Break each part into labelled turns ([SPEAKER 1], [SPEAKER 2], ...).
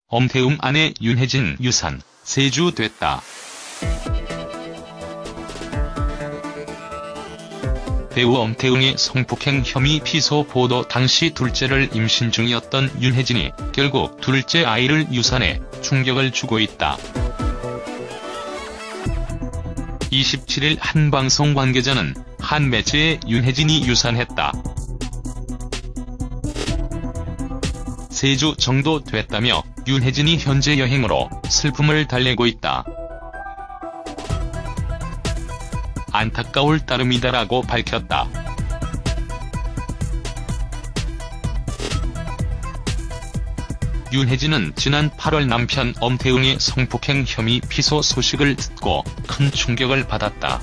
[SPEAKER 1] 엄태웅 아내 윤혜진 유산, 세주됐다. 배우 엄태웅의 성폭행 혐의 피소 보도 당시 둘째를 임신 중이었던 윤혜진이 결국 둘째 아이를 유산해 충격을 주고 있다. 27일 한 방송 관계자는 한 매체에 윤혜진이 유산했다. 3주 정도 됐다며 윤혜진이 현재 여행으로 슬픔을 달래고 있다. 안타까울 따름이다라고 밝혔다. 윤혜진은 지난 8월 남편 엄태웅의 성폭행 혐의 피소 소식을 듣고 큰 충격을 받았다.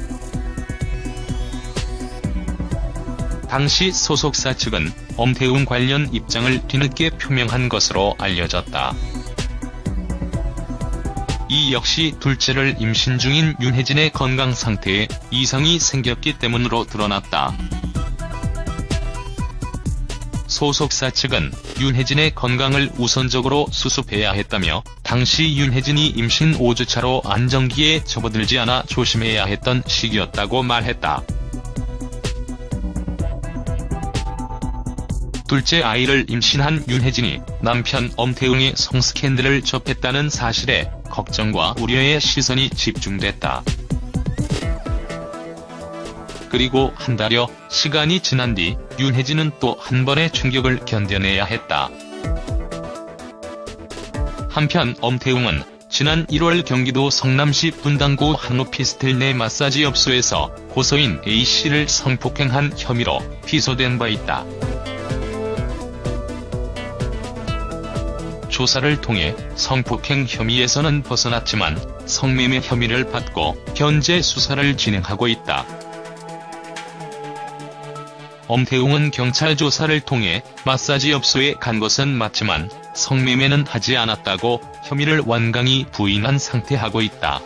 [SPEAKER 1] 당시 소속사 측은 엄태웅 관련 입장을 뒤늦게 표명한 것으로 알려졌다. 이 역시 둘째를 임신 중인 윤혜진의 건강 상태에 이상이 생겼기 때문으로 드러났다. 소속사 측은 윤혜진의 건강을 우선적으로 수습해야 했다며 당시 윤혜진이 임신 5주차로 안정기에 접어들지 않아 조심해야 했던 시기였다고 말했다. 둘째 아이를 임신한 윤혜진이 남편 엄태웅의 성스캔들을 접했다는 사실에 걱정과 우려의 시선이 집중됐다. 그리고 한 달여 시간이 지난 뒤 윤혜진은 또 한 번의 충격을 견뎌내야 했다. 한편 엄태웅은 지난 1월 경기도 성남시 분당구 한 오피스텔 내 마사지 업소에서 고소인 A씨를 성폭행한 혐의로 기소된 바 있다. 조사를 통해 성폭행 혐의에서는 벗어났지만 성매매 혐의를 받고 현재 수사를 진행하고 있다. 엄태웅은 경찰 조사를 통해 마사지 업소에 간 것은 맞지만 성매매는 하지 않았다고 혐의를 완강히 부인한 상태하고 있다.